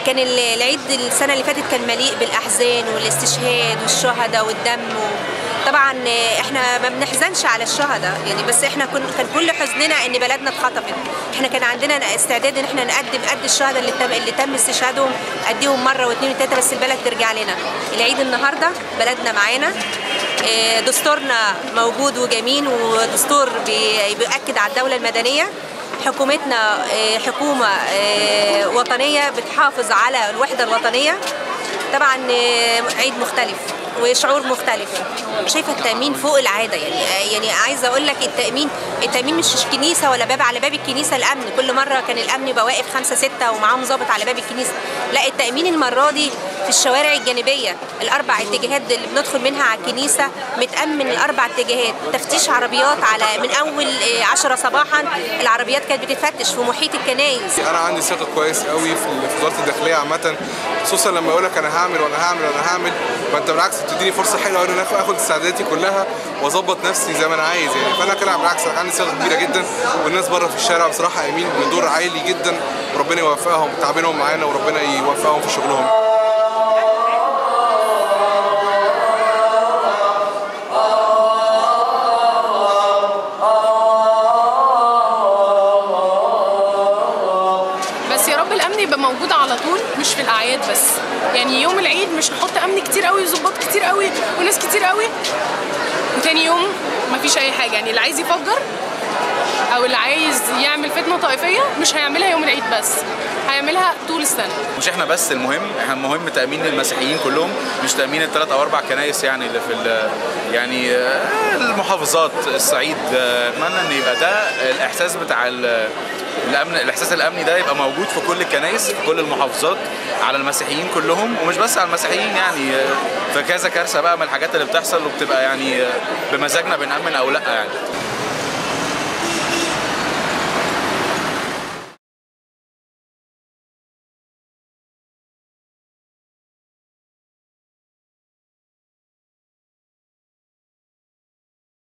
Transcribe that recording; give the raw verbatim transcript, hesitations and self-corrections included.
كان العيد السنة اللي فاتت كان مليء بالأحزان والاستشهاد والشهداء والدم. طبعا احنا ما بنحزنش على الشهداء يعني، بس احنا كن كان كل حزننا ان بلدنا اتخطفت. احنا كان عندنا استعداد ان احنا نقدم قد الشهداء اللي تم اللي تم استشهادهم، اديهم مره واثنين وثلاثه، بس البلد ترجع لنا. العيد النهارده بلدنا معانا، دستورنا موجود وجميل، ودستور بيؤكد على الدوله المدنيه. حكومتنا حكومه وطنيه بتحافظ على الوحده الوطنيه. طبعا عيد مختلف وشعور مختلف. شايفه التامين فوق العاده يعني يعني عايزه اقول لك التامين التامين مش كنيسه ولا باب على باب الكنيسه الامن. كل مره كان الامن يبقى واقف خمسه سته ومعاهم ضابط على باب الكنيسه، لا التامين المره دي في الشوارع الجانبيه الاربع اتجاهات اللي بندخل منها على الكنيسه متامن الاربع اتجاهات. تفتيش عربيات على من اول عشرة صباحا العربيات كانت بتتفتش في محيط الكنايس. انا عندي ثقه كويس قوي في وزاره الداخليه عامه، خصوصا لما يقول لك انا هعمل وانا هعمل وانا هعمل، فانت بالعكس بتديني فرصه حلوه ان انا اخد استعداداتي كلها واظبط نفسي زي ما انا عايز يعني. فانا كده بالعكس انا عندي ثقه كبيره جدا، والناس بره في الشارع بصراحه قايمين بدور عالي جدا، وربنا يوفقهم تعبينهم معانا وربنا يوفقهم في شغلهم. بس يا رب الامن يبقى موجود على طول، مش في الاعياد بس. يعني يوم العيد مش هحط امن كتير قوي وظباط كتير قوي وناس كتير قوي، وتاني يوم مفيش اي حاجه. يعني اللي عايز يفجر او اللي عايز يعمل فتنه طائفيه مش هيعملها يوم العيد بس، هيعملها طول السنه. مش احنا بس المهم، احنا المهم تامين المسيحيين كلهم، مش تامين الثلاث او اربع كنايس يعني اللي في يعني المحافظات الصعيد. اتمنى ان يبقى ده الاحساس بتاع الامن، الاحساس الامني ده يبقى موجود في كل الكنايس في كل المحافظات على المسيحيين كلهم، ومش بس على المسيحيين يعني. في كذا كارثه بقى من الحاجات اللي بتحصل وبتبقى يعني بمزاجنا بنامن او لا يعني.